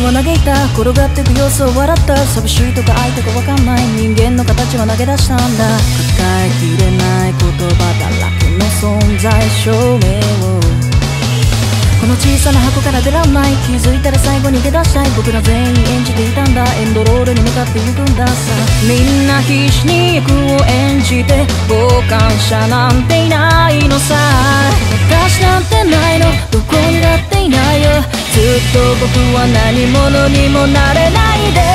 は嘆いた、転がってく様子を笑った。寂しいとか愛とか分かんない人間の形は投げ出したんだ。抱えきれない言葉だらけの存在証明を、この小さな箱から出らんない。気づいたら最後に出だしたい。僕ら全員演じていたんだ。エンドロールに向かって行くんださ。みんな必死に役を演じて、傍観者なんていないのさ。私なんてないの、どこにだっていないよ。ずっと僕は何者にもなれないで。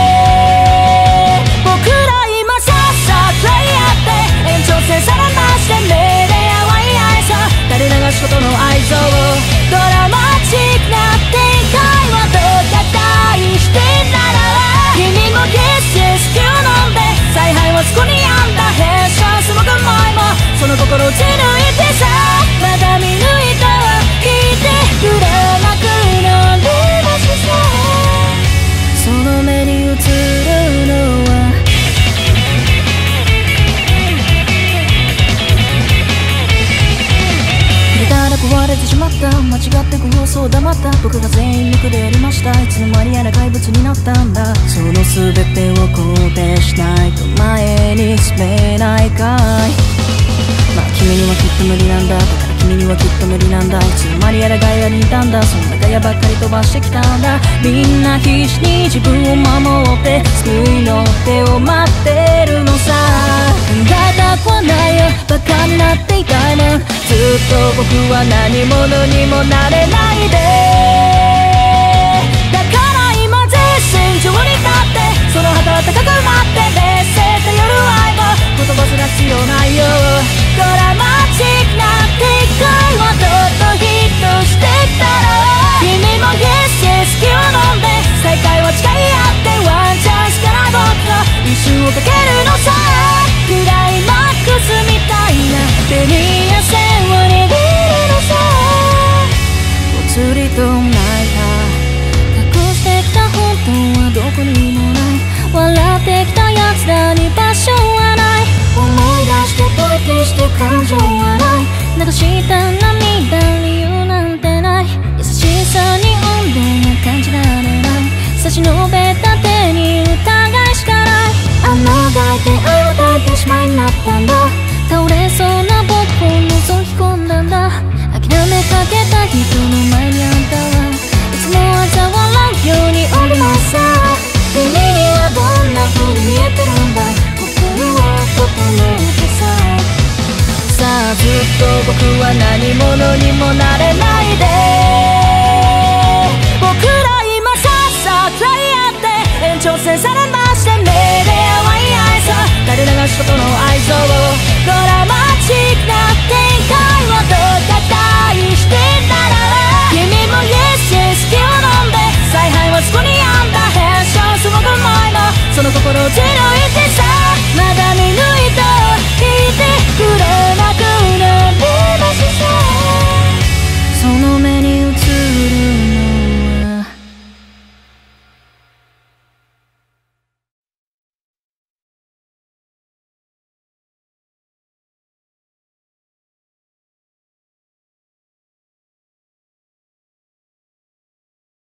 僕ら今さっさとやって延長線さらまして命令やわいあいさ垂れ流すことの愛憎ドラマチックな展開をどうか期待してたら、君もゲス酒飲んで采配はそこにあんだ。変身すごく前もその心を貫いてさ、まだ見抜いたわ聞いてくれなく飲んでますさ。その目に映るのは壊れてしまった、間違ってく様子を黙った。僕が全員無垢でやりました。いつの間にやら怪物になったんだ。その全てを肯定しないと前に進めないかい。まあ君にはきっと無理なんだ、だから君にはきっと無理なんだ。いつの間にやらガヤにいたんだ。そんなガヤばっかり飛ばしてきたんだ。みんな必死に自分を守って救いの手を待ってるのさ。考えたくはないよ、バカになっていたいもん。ずっと僕は何者にもなれないで。だから今絶戦場に立ってその旗は高く舞って劣勢頼る愛も言葉すら必要ないよ。ドラマチックな展開をどっとヒットしてきたら、君もゲス酒を飲んで再会を誓い合ってワンチャンスから僕の一瞬をかけるのさ。クライマックスみたいな手に汗を握るのさ。ぽつりと泣いた、隠してきた本当はどこにもない。笑ってきた奴らに場所はない。思い出して吐いてして感情はない。流した涙理由なんてない。優しさに温度が感じられない。差し伸べた手に疑いしかない。穴が開いて抱いてしまいになったんだ。倒れそうな僕を覗き込んだんだ。諦めかけた人の前にあんたはいつも嘲笑うようにおりますさ。君にはどんな風に見えてるんだ。僕は整ってさ。さあずっと僕は何者にもなれないで。僕ら今さっさとやって延長線さらまして命令は愛さ垂れ流すことの愛憎ドラマチックな展開をどうか期待してたら、君もイエスイエス酒を飲んで采配はそこにあんだ。変身すごく前もその心を貫いて